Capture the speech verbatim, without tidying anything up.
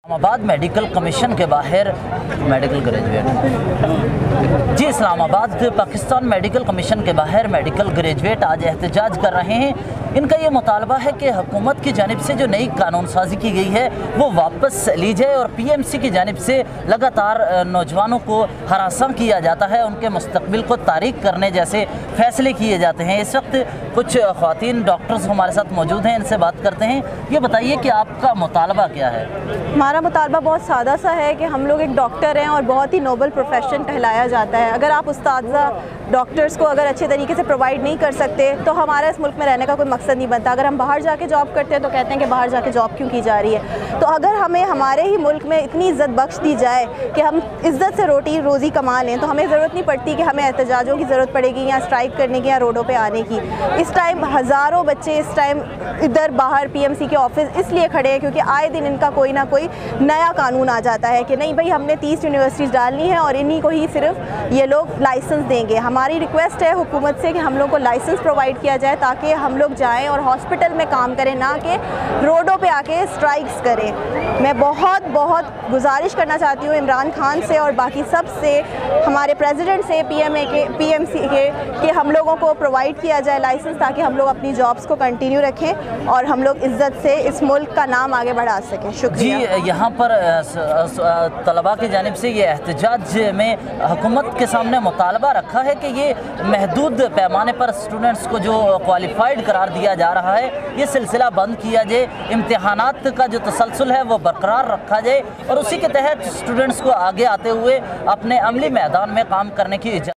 Islamabad medical commission के बाहर medical graduate जी इस्लामाबाद पाकिस्तान मेडिकल कमीशन के बाहर मेडिकल ग्रेजुएट आज एहतजाज कर रहे हैं। इनका ये मुतालबा है कि हुकूमत की जानिब से जो नई कानून साजी की गई है वो वापस ली जाए और पी एम सी की जानिब से लगातार नौजवानों को हरासा किया जाता है, उनके मुस्तकबिल को तारीक करने जैसे फैसले किए जाते हैं। इस वक्त कुछ ख़वातीन डॉक्टर्स हमारे साथ मौजूद हैं, इनसे बात करते हैं। ये बताइए कि आपका मुतालबा क्या है? हमारा मुतालबा बहुत सादा सा है कि हम लोग एक डॉक्टर हैं और बहुत ही नोबल प्रोफेशन कहलाया जाता है। अगर आप उस्तादा डॉक्टर्स को अगर अच्छे तरीके से प्रोवाइड नहीं कर सकते तो हमारा इस मुल्क में रहने का कोई मकसद नहीं बनता। अगर हम बाहर जाके जॉब करते हैं तो कहते हैं कि बाहर जाके जॉब क्यों की जा रही है। तो अगर हमें हमारे ही मुल्क में इतनी इज़्ज़त बख्श दी जाए कि हम इज़्ज़त से रोटी रोज़ी कमा लें तो हमें ज़रूरत नहीं पड़ती कि हमें एहतजाजों की ज़रूरत पड़ेगी या स्ट्राइक करने की या रोडों पर आने की। इस टाइम हज़ारों बच्चे इस टाइम इधर बाहर पी एम सी के ऑफिस इसलिए खड़े हैं क्योंकि आए दिन इनका कोई ना कोई नया कानून आ जाता है कि नहीं भाई हमने तीस यूनिवर्सिटीज़ डालनी है और इन्हीं को ही सिर्फ ये लोग लाइसेंस देंगे। हमारी रिक्वेस्ट है हुकूमत से कि हम लोग को लाइसेंस प्रोवाइड किया जाए ताकि हम लोग जाएं और हॉस्पिटल में काम करें, ना कि रोडों पे आके स्ट्राइक्स करें। मैं बहुत बहुत गुजारिश करना चाहती हूँ इमरान खान से और बाकी सब से, हमारे प्रेसिडेंट से, पी एम ए के पी एम सी के कि हम लोगों को प्रोवाइड किया जाए लाइसेंस ताकि हम लोग अपनी जॉब्स को कंटिन्यू रखें और हम लोग इज़्ज़त से इस मुल्क का नाम आगे बढ़ा सकें। शुक्रिया। जी, यहाँ पर तलबा की जानिब से ये एहतजाज में हुकूमत के सामने मुतालबा रखा है कि ये महदूद पैमाने पर स्टूडेंट्स को जो क्वालिफाइड करार दिया जा रहा है ये सिलसिला बंद किया जाए, इम्तिहानात का जो तसलसल है वो बरकरार रखा जाए और उसी के तहत स्टूडेंट्स को आगे आते हुए अपने अमली मैदान में काम करने की इजाज़त